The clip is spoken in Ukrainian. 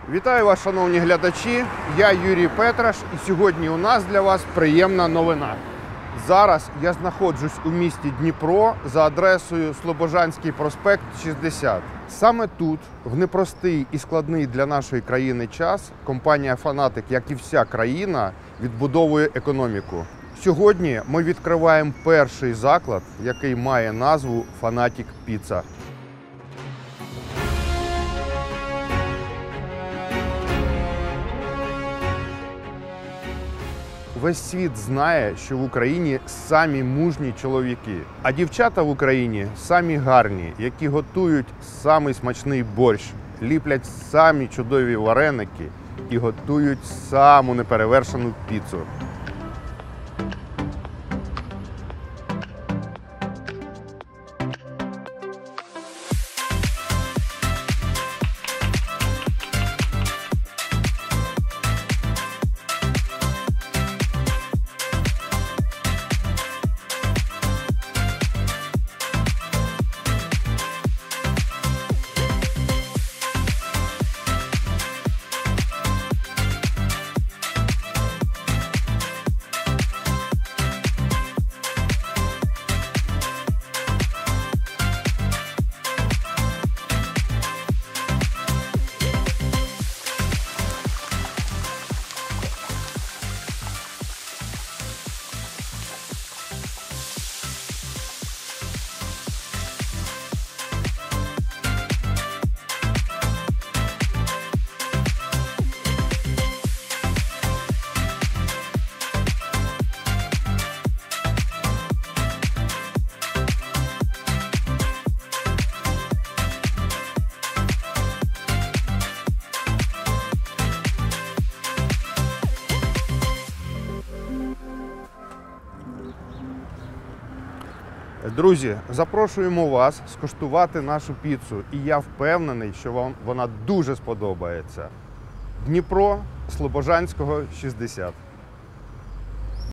Вітаю вас, шановні глядачі! Я Юрій Петраш, і сьогодні у нас для вас приємна новина. Зараз я знаходжусь у місті Дніпро за адресою Слобожанський проспект, 60. Саме тут, в непростий і складний для нашої країни час, компанія «Фанатик», як і вся країна, відбудовує економіку. Сьогодні ми відкриваємо перший заклад, який має назву «Фанатик Піца». Весь світ знає, що в Україні самі мужні чоловіки, а дівчата в Україні самі гарні, які готують самий смачний борщ, ліплять самі чудові вареники і готують саму неперевершену піцу. Друзі, запрошуємо вас скуштувати нашу піцу, і я впевнений, що вам вона дуже сподобається. Дніпро, Слобожанського, 60.